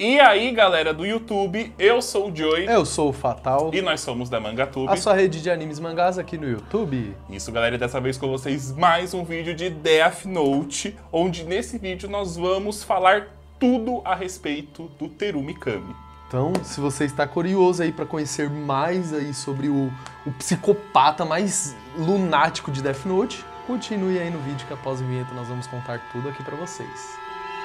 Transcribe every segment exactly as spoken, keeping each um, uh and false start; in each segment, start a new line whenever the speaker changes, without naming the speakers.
E aí, galera do YouTube, eu sou o Joey.
Eu sou o Fatal.
E nós somos da Mangatube.
A sua rede de animes e mangás aqui no YouTube.
Isso, galera, e dessa vez com vocês mais um vídeo de Death Note, onde nesse vídeo nós vamos falar tudo a respeito do Teru Mikami.
Então, se você está curioso aí para conhecer mais aí sobre o, o psicopata mais lunático de Death Note, continue aí no vídeo que após a vinheta nós vamos contar tudo aqui para vocês.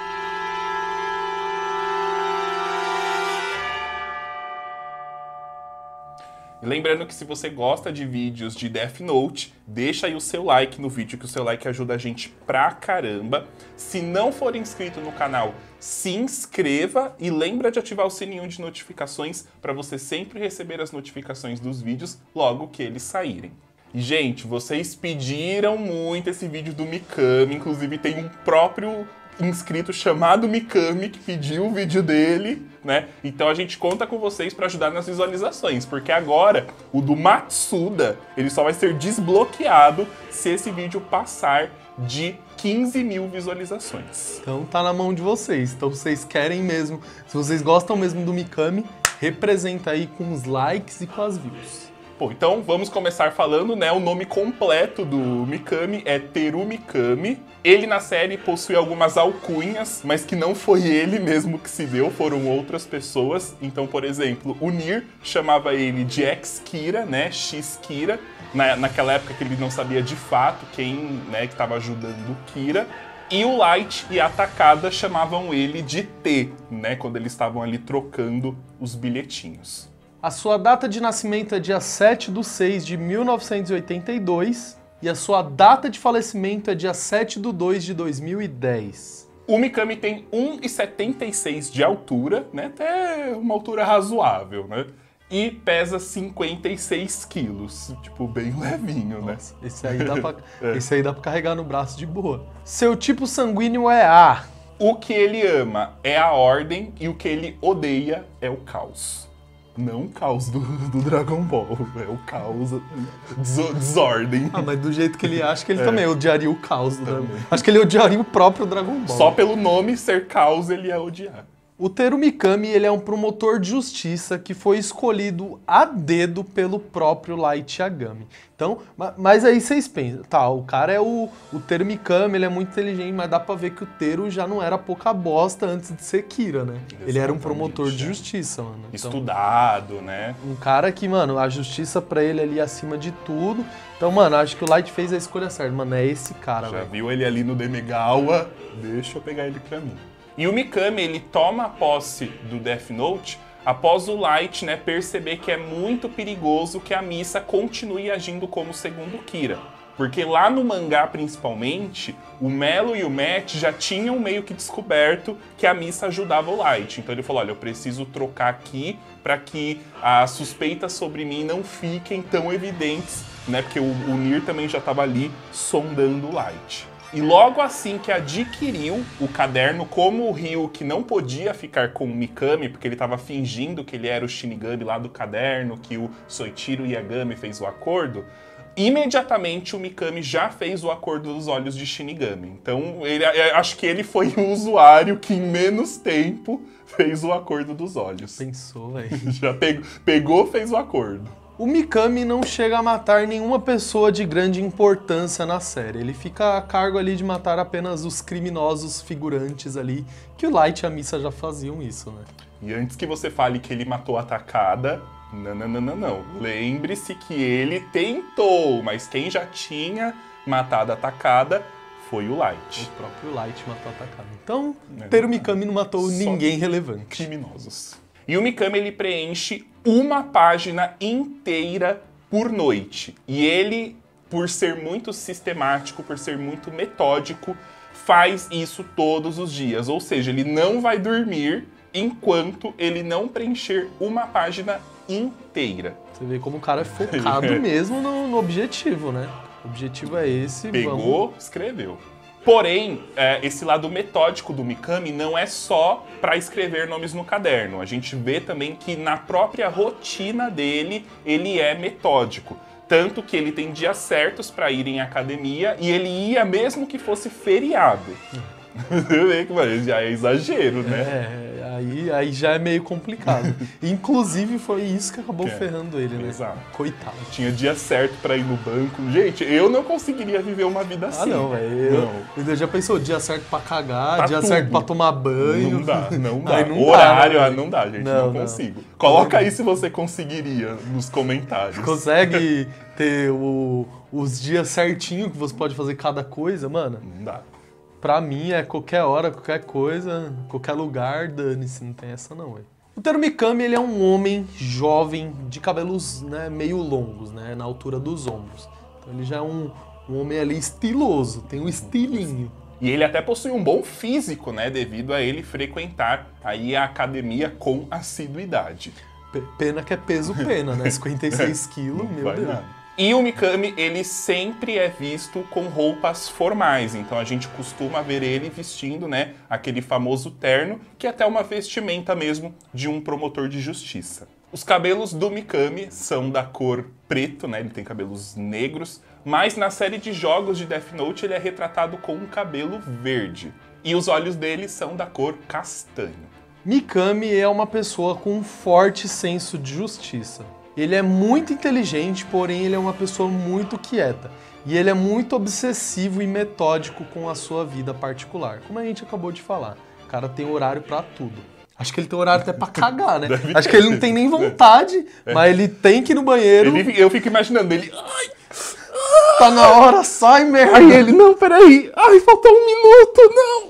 E lembrando que se você gosta de vídeos de Death Note, deixa aí o seu like no vídeo, que o seu like ajuda a gente pra caramba. Se não for inscrito no canal, se inscreva e lembra de ativar o sininho de notificações para você sempre receber as notificações dos vídeos logo que eles saírem. E, gente, vocês pediram muito esse vídeo do Mikami, inclusive tem um próprio inscrito chamado Mikami que pediu o vídeo dele, né? Então a gente conta com vocês para ajudar nas visualizações, porque agora o do Matsuda, ele só vai ser desbloqueado se esse vídeo passar de quinze mil visualizações.
Então tá na mão de vocês. Então vocês querem mesmo, se vocês gostam mesmo do Mikami, representa aí com os likes e com as views.
Bom, então vamos começar falando, né? O nome completo do Mikami é Teru Mikami. Ele na série possui algumas alcunhas, mas que não foi ele mesmo que se deu, foram outras pessoas. Então, por exemplo, o Nier chamava ele de X-Kira, né? X-Kira, na, naquela época que ele não sabia de fato quem, né, que estava ajudando o Kira. E o Light e a Takada chamavam ele de T, né? Quando eles estavam ali trocando os bilhetinhos.
A sua data de nascimento é dia sete de seis de mil novecentos e oitenta e dois e a sua data de falecimento é dia sete de dois de dois mil e dez.
O Mikami tem um metro e setenta e seis de altura, né? Até uma altura razoável, né? E pesa cinquenta e seis quilos, tipo, bem levinho, né?
Nossa, esse aí dá pra, é. esse aí dá pra carregar no braço de boa. Seu tipo sanguíneo é A.
O que ele ama é a ordem e o que ele odeia é o caos. Não o caos do, do Dragon Ball, é o caos, des desordem.
Ah, mas do jeito que ele acha que ele é. também odiaria o caos do Dragon Ball. Acho que ele odiaria o próprio Dragon Ball.
Só pelo nome ser caos ele ia odiar.
O Teru Mikami, ele é um promotor de justiça que foi escolhido a dedo pelo próprio Light Yagami. Então, mas aí vocês pensam, tá, o cara é o, o Teru Mikami, ele é muito inteligente, mas dá pra ver que o Teru já não era pouca bosta antes de ser Kira, né? Exatamente, ele era um promotor de justiça, mano. Então,
estudado, né?
Um cara que, mano, a justiça pra ele ali acima de tudo. Então, mano, acho que o Light fez a escolha certa, mano, é esse cara,
Já
véio.
viu ele ali no Demegawa? Deixa eu pegar ele pra mim. E o Mikami, ele toma a posse do Death Note após o Light, né, perceber que é muito perigoso que a Misa continue agindo como segundo Kira. Porque lá no mangá, principalmente, o Melo e o Matt já tinham meio que descoberto que a Misa ajudava o Light. Então ele falou, olha, eu preciso trocar aqui para que as suspeitas sobre mim não fiquem tão evidentes, né? Porque o, o Nier também já estava ali sondando o Light. E logo assim que adquiriu o caderno, como o Ryuki não podia ficar com o Mikami, porque ele estava fingindo que ele era o Shinigami lá do caderno, que o Soichiro Yagami fez o acordo, imediatamente o Mikami já fez o acordo dos olhos de Shinigami. Então, ele, acho que ele foi o usuário que em menos tempo fez o acordo dos olhos.
Pensou, velho.
Já pegou, pegou, fez o acordo.
O Mikami não chega a matar nenhuma pessoa de grande importância na série. Ele fica a cargo ali de matar apenas os criminosos figurantes ali, que o Light e a Misa já faziam isso, né?
E antes que você fale que ele matou a Takada, não, não, não, não, não. Lembre-se que ele tentou, mas quem já tinha matado a Takada foi o Light.
O próprio Light matou a Takada. Então, é, Teru Mikami não matou Só ninguém relevante.
Criminosos. E o Mikami, ele preenche uma página inteira por noite. E ele, por ser muito sistemático, por ser muito metódico, faz isso todos os dias. Ou seja, ele não vai dormir enquanto ele não preencher uma página inteira.
Você vê como o cara é focado mesmo no, no objetivo, né? O objetivo é esse.
Pegou,
vamos...
escreveu. Porém, é, esse lado metódico do Mikami não é só para escrever nomes no caderno. A gente vê também que na própria rotina dele, ele é metódico. Tanto que ele tem dias certos para ir em academia e ele ia mesmo que fosse feriado. Já é exagero, né?
É, aí aí, aí já é meio complicado. Inclusive, foi isso que acabou
Que é.
ferrando ele, né?
Exato.
Coitado.
Tinha dia certo pra ir no banco. Gente, eu não conseguiria viver uma vida
Ah,
assim.
não, velho.
Não.
Eu já pensou, dia certo pra cagar,
Pra
dia
tudo.
certo pra tomar banho.
Não dá, não dá.
Aí não
Horário,
dá,
ah,
né?
não dá, gente.
Não,
Não,
não.
consigo. Coloca aí se você conseguiria nos comentários.
Consegue ter o, os dias certinho que você pode fazer cada coisa, mano?
Não dá.
Pra mim é qualquer hora, qualquer coisa, qualquer lugar, dane-se, não tem essa não, velho. O Teru Mikami, ele é um homem jovem, de cabelos, né, meio longos, né, na altura dos ombros. Então ele já é um, um homem ali estiloso, tem um estilinho.
E ele até possui um bom físico, né? Devido a ele frequentar aí a academia com assiduidade.
P- Pena que é peso pena, né, cinquenta e seis quilos,
Não
meu
vai
Deus.
nada. E o Mikami, ele sempre é visto com roupas formais, então a gente costuma ver ele vestindo, né, aquele famoso terno, que é até uma vestimenta mesmo de um promotor de justiça. Os cabelos do Mikami são da cor preto, né, ele tem cabelos negros, mas na série de jogos de Death Note ele é retratado com um cabelo verde. E os olhos dele são da cor castanho.
Mikami é uma pessoa com um forte senso de justiça. Ele é muito inteligente, porém ele é uma pessoa muito quieta. E ele é muito obsessivo e metódico com a sua vida particular. Como a gente acabou de falar, o cara tem horário pra tudo. Acho que ele tem horário até pra cagar, né?
Deve
Acho que ele não tem nem vontade,
É.
mas ele tem que ir no banheiro.
Ele, eu fico imaginando ele... Ai,
Tá na hora, sai, merda.
aí ele, não, peraí. Ai, faltou um minuto,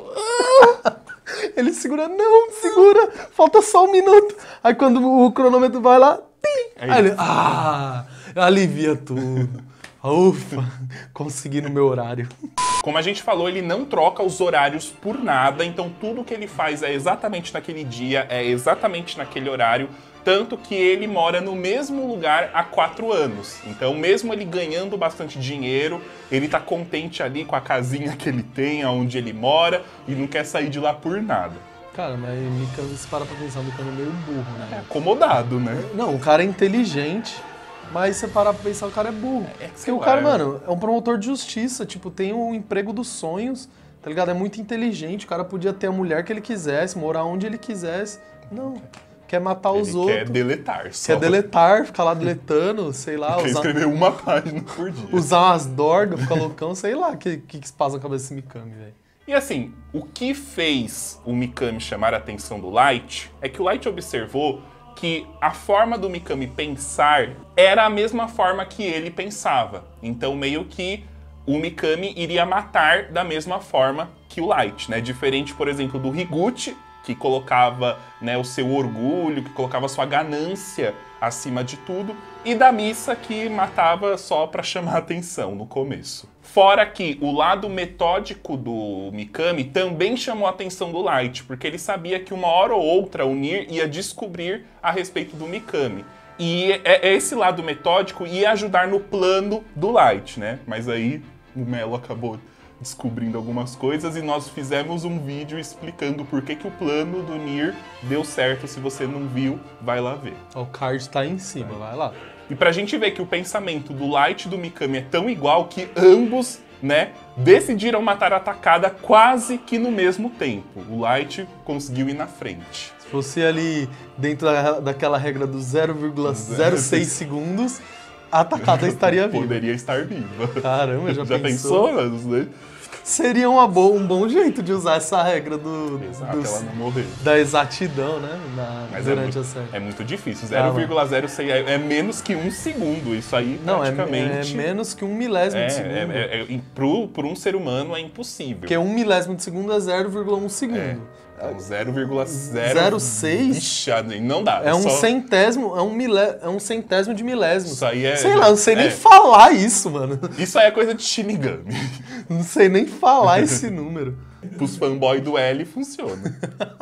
não. Ah.
Ele segura, não, segura, falta só um minuto. Aí quando o cronômetro vai lá, tim,
Aí
aí ele,
ele-
ah, alivia tudo. Ufa, consegui no meu horário.
Como a gente falou, ele não troca os horários por nada, então tudo que ele faz é exatamente naquele dia, é exatamente naquele horário, tanto que ele mora no mesmo lugar há quatro anos. Então, mesmo ele ganhando bastante dinheiro, ele tá contente ali com a casinha que ele tem, onde ele mora, e não quer sair de lá por nada.
Cara, mas Mikami, se para pra pensar, o Mikami é meio burro,
É
né?
acomodado, né?
Não, o cara é inteligente, mas se parar pra pensar, o cara é burro.
É,
Porque
sei
o
lá,
cara,
é-
mano, é um promotor de justiça, tipo, tem o emprego dos sonhos, tá ligado? É muito inteligente, o cara podia ter a mulher que ele quisesse, morar onde ele quisesse. Não, quer matar os
Ele
outros.
quer deletar só.
Quer deletar, ficar lá deletando, sei lá,
Quer
usar,
escrever uma página por dia.
usar umas dorgas, ficar loucão, sei lá o que, que, que se passa na cabeça desse Mikami, velho.
E assim, o que fez o Mikami chamar a atenção do Light é que o Light observou que a forma do Mikami pensar era a mesma forma que ele pensava. Então, meio que o Mikami iria matar da mesma forma que o Light, né? Diferente, por exemplo, do Higuchi, que colocava, né, o seu orgulho, que colocava a sua ganância acima de tudo, e da Misa, que matava só pra chamar a atenção no começo. Fora que o lado metódico do Mikami também chamou a atenção do Light, porque ele sabia que uma hora ou outra o Nier ia descobrir a respeito do Mikami. E é- é esse lado metódico ia ajudar no plano do Light, né? Mas aí o Melo acabou descobrindo algumas coisas e nós fizemos um vídeo explicando por que, que o plano do Nier deu certo. Se você não viu, vai lá ver.
Ó, o card tá aí em cima, vai lá.
E pra gente ver que o pensamento do Light e do Mikami é tão igual que ambos, né, decidiram matar a Takada quase que no mesmo tempo. O Light conseguiu ir na frente.
Se fosse ali dentro da, daquela regra do zero vírgula zero seis segundos, a Takada estaria viva.
Poderia estar viva.
Caramba, já,
Já
pensou?
pensou? Os dois?
Seria uma boa, um bom jeito de usar essa regra do,
Exato,
dos-
ela não morreu.
da exatidão, né? Na,
Mas é
durante
muito,
a série.
é muito difícil.
Ah,
zero vírgula zero seis é, é menos que um segundo. Isso aí
Não, é,
praticamente...
é menos que um milésimo
É,
de segundo.
é, é, é, pro, por um ser humano é impossível.
Porque um milésimo de segundo é zero vírgula um segundo.
Então, zero vírgula zero
zero seis?
Vixe, não dá.
É um
só-
centésimo, é um, milé, é um centésimo de milésimo.
Isso aí é-
Sei lá, não sei nem
é.
falar isso, mano.
Isso aí é coisa de Shinigami.
Não sei nem falar esse número.
Pros fanboy do L funciona.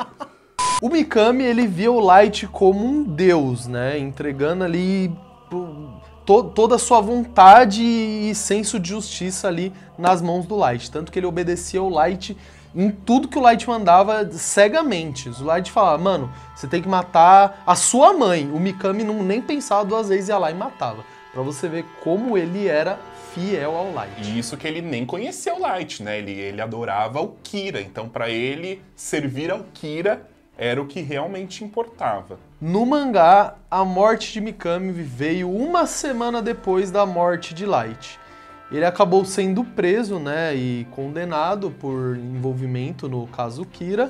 O Mikami, ele via o Light como um deus, né? Entregando ali pô, to- toda a sua vontade e senso de justiça ali nas mãos do Light. Tanto que ele obedecia o Light em tudo que o Light mandava cegamente. O Light falava, mano, você tem que matar a sua mãe. O Mikami não nem pensava duas vezes, ia lá e matava. Pra você ver como ele era fiel ao Light.
E isso que ele nem conhecia o Light, né? Ele, ele adorava o Kira. Então, pra ele, servir ao Kira era o que realmente importava.
No mangá, a morte de Mikami veio uma semana depois da morte de Light. Ele acabou sendo preso, né, e condenado por envolvimento no caso Kira,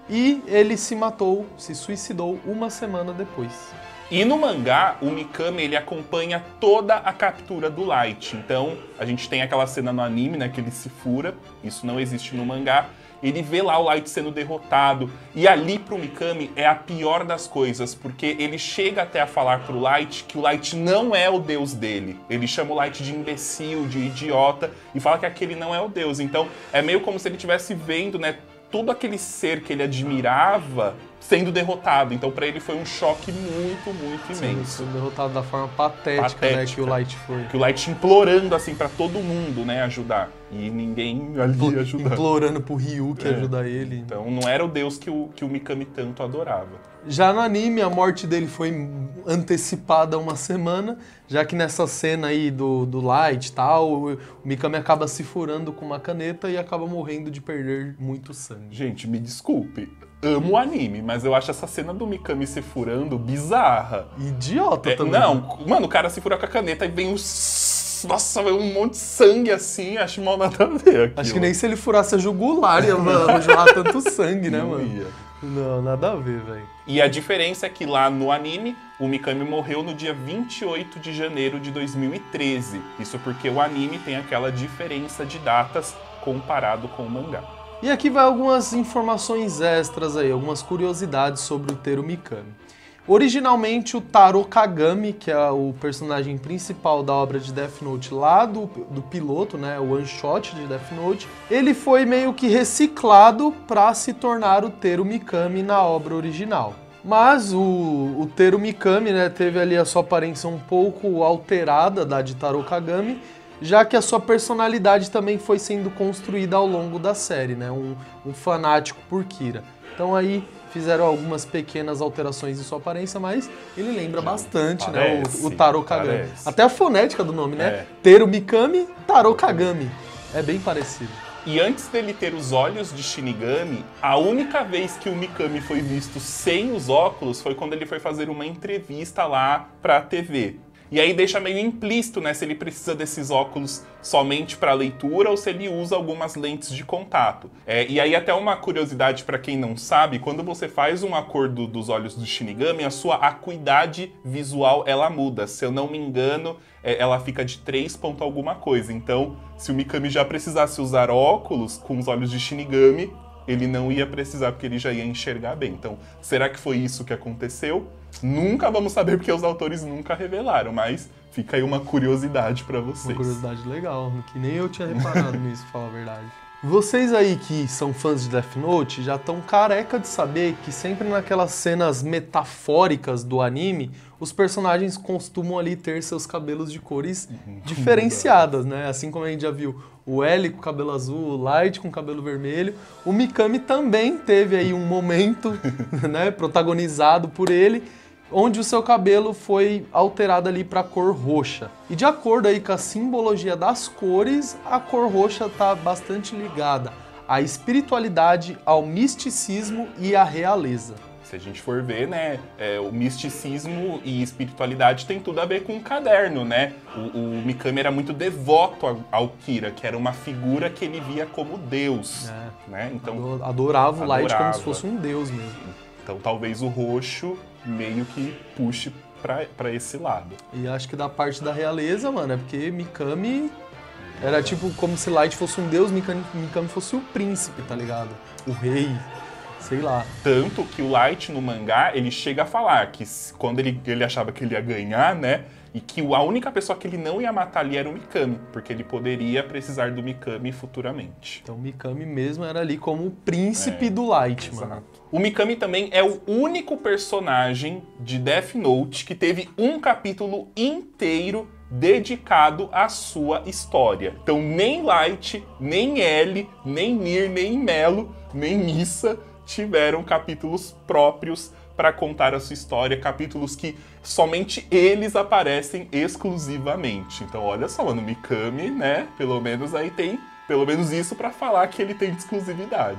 e ele se matou, se suicidou uma semana depois.
E no mangá, o Mikami ele acompanha toda a captura do Light. Então, a gente tem aquela cena no anime, né, que ele se fura, isso não existe no mangá. Ele vê lá o Light sendo derrotado, e ali pro Mikami é a pior das coisas, porque ele chega até a falar pro Light que o Light não é o deus dele. Ele chama o Light de imbecil, de idiota, e fala que aquele não é o deus. Então é meio como se ele estivesse vendo, né, todo aquele ser que ele admirava sendo derrotado. Então pra ele foi um choque muito, muito imenso.
Sim, sendo derrotado da forma patética,
patética,
né, que o Light foi.
Que o Light implorando assim pra todo mundo, né, ajudar. E ninguém ali ajudando.
Implorando pro Ryu que
É.
ajuda ele.
Então não era o deus que o, que o Mikami tanto adorava.
Já no anime, a morte dele foi antecipada uma semana, já que nessa cena aí do, do Light e tal, o Mikami acaba se furando com uma caneta e acaba morrendo de perder muito sangue.
Gente, me desculpe, amo o anime, mas eu acho essa cena do Mikami se furando bizarra.
Idiota
É,
também.
não, mano, o cara se fura com a caneta e vem os... Nossa, vem um monte de sangue assim, acho mal nada a ver aquilo.
Acho que nem se ele furasse a jugular ia jorrar tanto sangue, né,
Não
mano?
ia.
Não, nada a ver, velho.
E a diferença é que lá no anime, o Mikami morreu no dia vinte e oito de janeiro de dois mil e treze. Isso porque o anime tem aquela diferença de datas comparado com o mangá.
E aqui vai algumas informações extras aí, algumas curiosidades sobre o Teru Mikami. Originalmente, o Taro Kagami, que é o personagem principal da obra de Death Note lá do, do piloto, né, o one shot de Death Note, ele foi meio que reciclado para se tornar o Teru Mikami na obra original. Mas o, o Teru Mikami, né, teve ali a sua aparência um pouco alterada da de Taro Kagami, já que a sua personalidade também foi sendo construída ao longo da série, né, um, um fanático por Kira. Então aí fizeram algumas pequenas alterações em sua aparência, mas ele lembra bastante,
parece,
né, o, o Taro Kagami.
parece.
Até a fonética do nome, né?
É.
Teru Mikami, Taro Kagami. É bem parecido.
E antes dele ter os olhos de Shinigami, a única vez que o Mikami foi visto sem os óculos foi quando ele foi fazer uma entrevista lá pra T V. E aí deixa meio implícito, né, se ele precisa desses óculos somente para leitura ou se ele usa algumas lentes de contato. É, e aí até uma curiosidade para quem não sabe, quando você faz um acordo dos olhos do Shinigami, a sua acuidade visual ela muda. Se eu não me engano, é, ela fica de três ponto alguma coisa. Então, se o Mikami já precisasse usar óculos com os olhos de Shinigami, ele não ia precisar porque ele já ia enxergar bem. Então, será que foi isso que aconteceu? Nunca vamos saber porque os autores nunca revelaram, mas fica aí uma curiosidade pra vocês.
Uma curiosidade legal, que nem eu tinha reparado nisso, pra falar a verdade. Vocês aí que são fãs de Death Note já estão careca de saber que sempre naquelas cenas metafóricas do anime, os personagens costumam ali ter seus cabelos de cores diferenciadas, né? Assim como a gente já viu o L com cabelo azul, o Light com cabelo vermelho, o Mikami também teve aí um momento, né, protagonizado por ele, onde o seu cabelo foi alterado ali para cor roxa. E de acordo aí com a simbologia das cores, a cor roxa está bastante ligada à espiritualidade, ao misticismo e à realeza.
Se a gente for ver, né, é, o misticismo e espiritualidade tem tudo a ver com o caderno, né? O, o Mikami era muito devoto ao, ao Kira, que era uma figura que ele via como Deus,
É.
né? Então,
adorava o Light como
adorava.
se fosse um deus mesmo.
então talvez o roxo meio que puxe pra, pra esse lado.
E acho que da parte da realeza, mano, é porque Mikami era tipo como se Light fosse um deus, Mikami, Mikami fosse o príncipe, tá ligado? O rei, sei lá.
Tanto que o Light no mangá, ele chega a falar que s- quando ele, ele achava que ele ia ganhar, né? E que a única pessoa que ele não ia matar ali era o Mikami, porque ele poderia precisar do Mikami futuramente.
Então Mikami mesmo era ali como o príncipe
É,
do Light, mano.
Exato. O Mikami também é o único personagem de Death Note que teve um capítulo inteiro dedicado à sua história. Então nem Light, nem L, nem Nier, nem Melo, nem Missa tiveram capítulos próprios para contar a sua história, capítulos que somente eles aparecem exclusivamente. Então olha só, mano, o Mikami, né, pelo menos aí tem pelo menos isso para falar que ele tem exclusividade.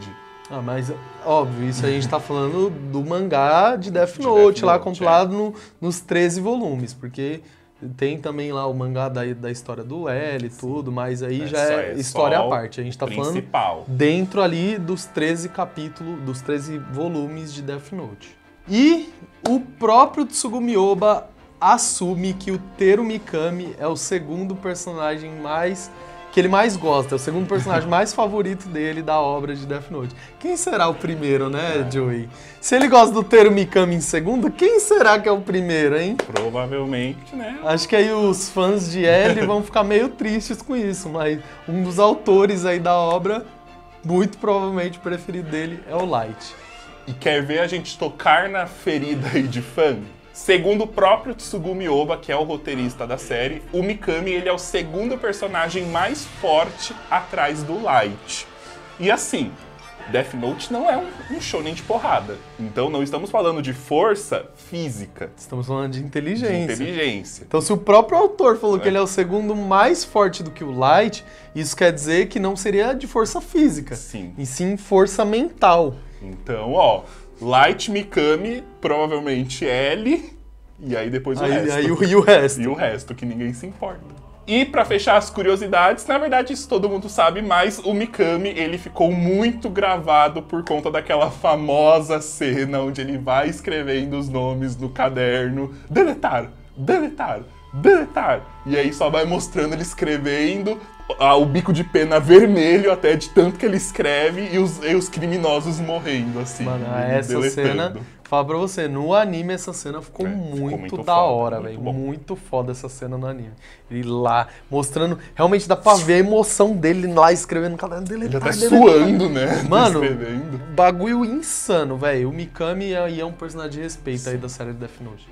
Ah, mas óbvio, isso a gente tá falando do mangá de Death
De
Note,
Death
lá
Note,
compilado no- nos treze volumes, porque tem também lá o mangá da, da história do L e tudo, mas aí
É
já
só-
é
é
história
só
à parte. A gente tá falando
principal.
dentro ali dos treze capítulos, dos treze volumes de Death Note. E o próprio Tsugumi Ohba assume que o Teru Mikami é o segundo personagem mais que ele mais gosta, é o segundo personagem mais favorito dele da obra de Death Note. Quem será o primeiro, né, Joey? Se ele gosta do Teru Mikami em segundo, quem será que é o primeiro, hein?
Provavelmente, né?
Acho que aí os fãs de L vão ficar meio tristes com isso, mas um dos autores aí da obra, muito provavelmente o preferido dele é o Light.
E quer ver a gente tocar na ferida aí de fã? Segundo o próprio Tsugumi Ohba, que é o roteirista da série, o Mikami ele é o segundo personagem mais forte atrás do Light. E assim, Death Note não é um, um shonen de porrada. Então não estamos falando de força física.
Estamos falando de
De
inteligência.
inteligência.
Então, se o próprio autor falou
É.
que ele é o segundo mais forte do que o Light, isso quer dizer que não seria de força física,
Sim.
e sim força mental.
Então, ó, Light, Mikami, provavelmente L, e aí depois o
Aí,
resto.
aí o, e o resto.
E o resto, que ninguém se importa. E pra fechar as curiosidades, na verdade isso todo mundo sabe, mas o Mikami, ele ficou muito gravado por conta daquela famosa cena onde ele vai escrevendo os nomes no caderno, deletar, deletar, deletar. E aí só vai mostrando ele escrevendo, ah, o bico de pena vermelho até de tanto que ele escreve e os, e os criminosos morrendo, assim.
Mano,
ele
essa
deletando.
cena, falo pra você, no anime essa cena ficou,
É, ficou
muito,
muito
da
foda,
hora,
muito
velho.
bom.
Muito foda essa cena no anime. Ele lá, mostrando, realmente dá pra ver a emoção dele lá escrevendo no caderno dele.
Ele até suando, né?
Mano,
escrevendo.
bagulho insano, velho. O Mikami aí é um personagem de respeito aí da série de Death Note.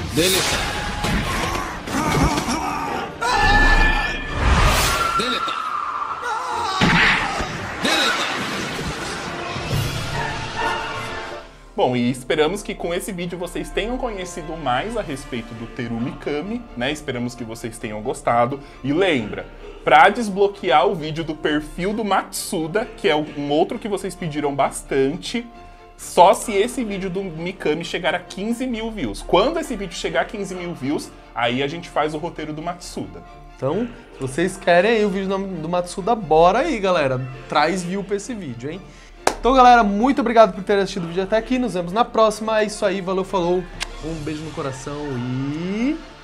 Bom, e esperamos que com esse vídeo vocês tenham conhecido mais a respeito do Teru Mikami, né? Esperamos que vocês tenham gostado. E lembra, para desbloquear o vídeo do perfil do Matsuda, que é um outro que vocês pediram bastante, só se esse vídeo do Mikami chegar a quinze mil views. Quando esse vídeo chegar a quinze mil views, aí a gente faz o roteiro do Matsuda.
Então, se vocês querem aí o vídeo do do Matsuda, bora aí, galera. Traz view pra esse vídeo, hein? Então, galera, muito obrigado por ter assistido o vídeo até aqui. Nos vemos na próxima. É isso aí, valeu, falou. Um beijo no coração e...